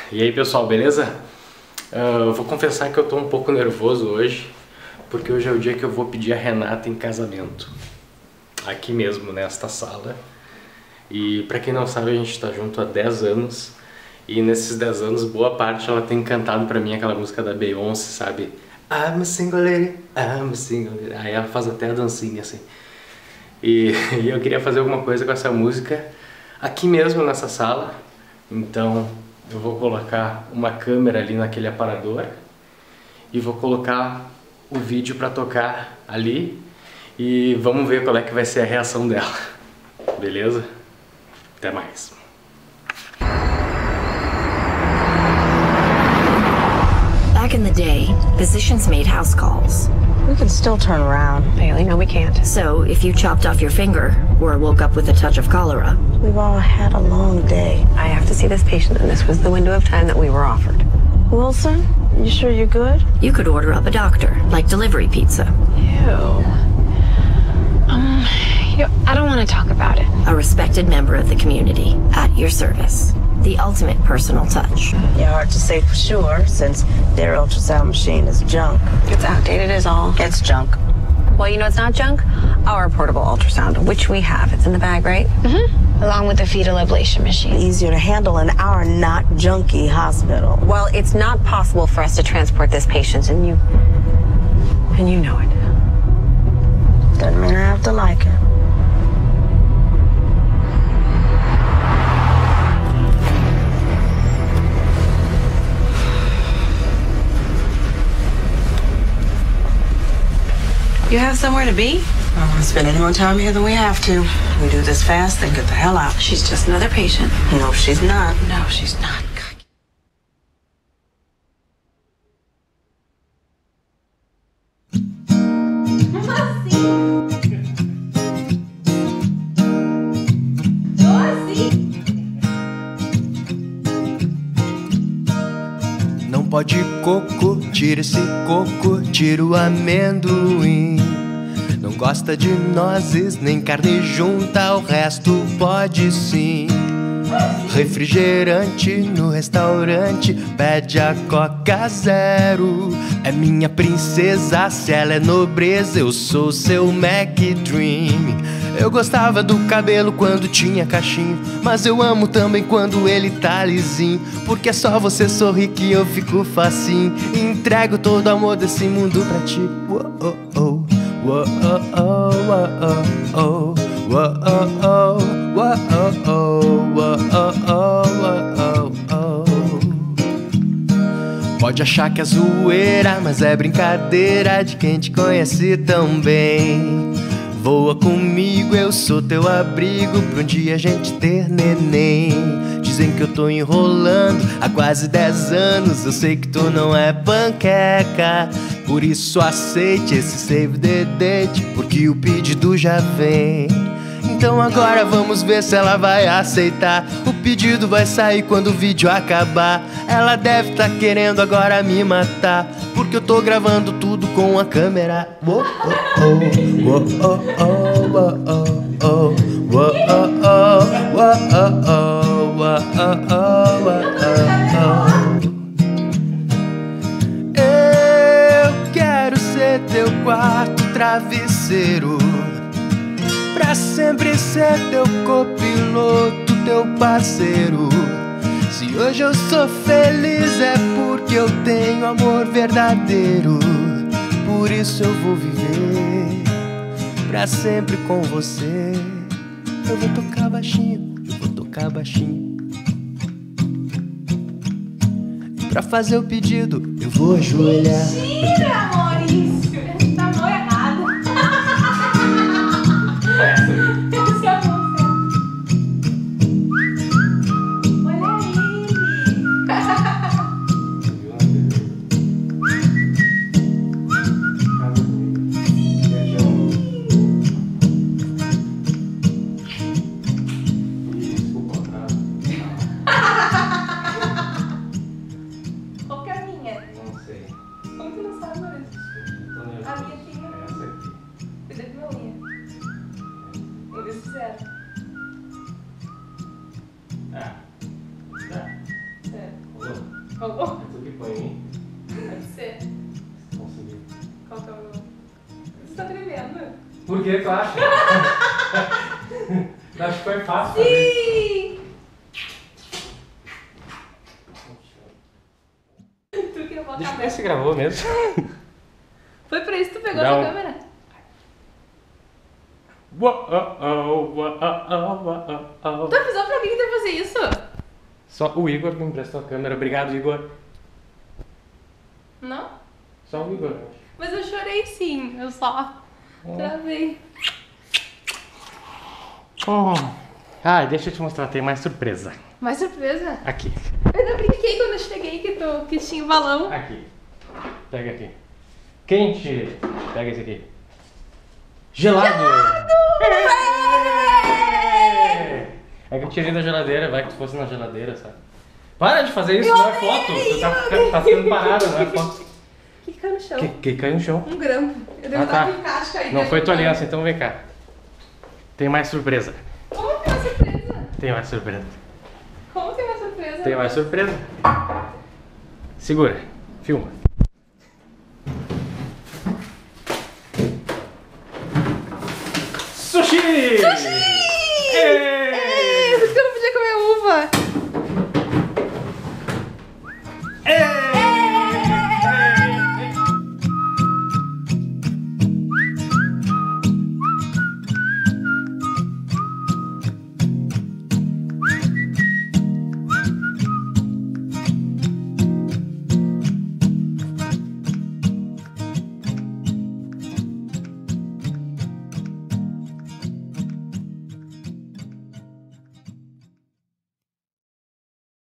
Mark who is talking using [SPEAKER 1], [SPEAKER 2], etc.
[SPEAKER 1] E aí pessoal, beleza? Eu vou confessar que eu tô um pouco nervoso hoje, porque hoje é o dia que eu vou pedir a Renata em casamento. Aqui mesmo, nesta sala. E pra quem não sabe, a gente tá junto há 10 anos. E nesses 10 anos, boa parte ela tem cantado pra mim aquela música da Beyoncé, sabe? I'm a single lady, I'm a single lady. Aí ela faz até a dancinha assim. E eu queria fazer alguma coisa com essa música aqui mesmo nessa sala. Então eu vou colocar uma câmera ali naquele aparador e vou colocar o vídeo pra tocar ali e vamos ver qual é que vai ser a reação dela. Beleza? Até mais.
[SPEAKER 2] Back in the day, physicians made house calls.
[SPEAKER 3] We can still turn around.
[SPEAKER 2] Bailey, no we can't. So, if you chopped off your finger, or woke up with a touch of cholera...
[SPEAKER 3] We've all had a long day.
[SPEAKER 4] I have to see this patient, and this was the window of time that we were offered.
[SPEAKER 3] Wilson, you sure you're good?
[SPEAKER 2] You could order up a doctor, like delivery pizza.
[SPEAKER 5] Ew. I don't want to talk about it.
[SPEAKER 2] A respected member of the community, at your service. The ultimate personal touch.
[SPEAKER 3] Yeah, hard to say for sure, since their ultrasound machine is junk.
[SPEAKER 4] It's outdated is all.
[SPEAKER 3] It's junk.
[SPEAKER 4] Well, you know it's not junk? Our portable ultrasound, which we have. It's in the bag, right?
[SPEAKER 5] Mm-hmm. Along with the fetal ablation machine.
[SPEAKER 3] Easier to handle in our not junky hospital.
[SPEAKER 4] Well, it's not possible for us to transport this patient, and you know it.
[SPEAKER 3] Doesn't mean I have to like it.
[SPEAKER 4] You have somewhere to be?
[SPEAKER 3] I don't want to spend any more time here than we have to. We do this fast, then get the hell out.
[SPEAKER 4] She's just another patient.
[SPEAKER 3] No, she's not.
[SPEAKER 4] No, she's not.
[SPEAKER 6] Não pode coco, tira esse coco, tira o amendoim. Não gosta de nozes, nem carne junta, o resto pode sim. Refrigerante no restaurante, pede a Coca Zero. É minha princesa, se ela é nobreza, eu sou seu Mac Dream. Eu gostava do cabelo quando tinha cachinho, mas eu amo também quando ele tá lisinho, porque é só você sorrir que eu fico facinho. Entrego todo o amor desse mundo pra ti. Uou, oh, oh. Uou, oh, oh, oh, oh. Uou, oh, oh. Uou, oh, oh. Uou, oh, oh, oh, oh. Pode achar que é zoeira, mas é brincadeira de quem te conhece tão bem. Voa comigo, eu sou teu abrigo pra um dia a gente ter neném. Dizem que eu tô enrolando há quase 10 anos, eu sei que tu não é panqueca. Por isso aceite esse save the date, porque o pedido já vem. Então agora vamos ver se ela vai aceitar. O pedido vai sair quando o vídeo acabar. Ela deve tá querendo agora me matar, porque eu tô gravando tudo com a câmera. Uou, oh, oh. Uou, oh, oh, oh, oh. Uou, oh, oh. Uou, oh, oh. Uou, oh, oh, oh. Eu quero ser teu quarto travesseiro, pra sempre ser teu copiloto, teu parceiro. Se hoje eu sou feliz é porque eu tenho amor verdadeiro. Por isso eu vou viver pra sempre com você. Eu vou tocar baixinho, eu vou tocar baixinho. E pra fazer o pedido eu vou ajoelhar.
[SPEAKER 7] Mentira, Maurício! Tá mal errado. Esse é você. Olha ele. Qual que é a minha?
[SPEAKER 1] Não sei.
[SPEAKER 7] Como que não sabe, Maurício? Oh,
[SPEAKER 1] Tu que põe, hein?
[SPEAKER 7] pode ser.
[SPEAKER 1] Consegui.
[SPEAKER 7] Qual que é o meu? Você tá tremendo.
[SPEAKER 1] Por que tu acha? Tu acha que foi fácil?
[SPEAKER 7] Sim! Tu que ia botar
[SPEAKER 1] Deixa
[SPEAKER 7] a
[SPEAKER 1] eu ver se gravou mesmo.
[SPEAKER 7] Foi pra isso que tu pegou
[SPEAKER 1] Não.
[SPEAKER 7] a câmera? Tu avisou pra alguém que tu ia fazer isso?
[SPEAKER 1] Só o Igor me emprestou a câmera. Obrigado, Igor.
[SPEAKER 7] Não?
[SPEAKER 1] Só o Igor.
[SPEAKER 7] Mas eu chorei sim, eu só travei.
[SPEAKER 1] Ah, deixa eu te mostrar, tem mais surpresa.
[SPEAKER 7] Mais surpresa?
[SPEAKER 1] Aqui.
[SPEAKER 7] Eu ainda brinquei quando eu cheguei que tinha o balão.
[SPEAKER 1] Aqui. Pega aqui. Quente. Pega esse aqui. Gelado! É que eu tirei da geladeira, vai que tu fosse na geladeira, sabe? Para de fazer isso, não é foto. Tu tá ficando parada, não é foto.
[SPEAKER 7] O que caiu no chão?
[SPEAKER 1] Que caiu no chão?
[SPEAKER 7] Um grampo. Eu devo
[SPEAKER 1] Ah,
[SPEAKER 7] estar
[SPEAKER 1] tá.
[SPEAKER 7] com encaixe aí.
[SPEAKER 1] Não foi tua aliança, então vem cá. Tem mais surpresa.
[SPEAKER 7] Como tem uma surpresa?
[SPEAKER 1] Tem mais surpresa.
[SPEAKER 7] Como tem uma surpresa?
[SPEAKER 1] Tem mais surpresa. Segura. Filma. Sushi! Sushi!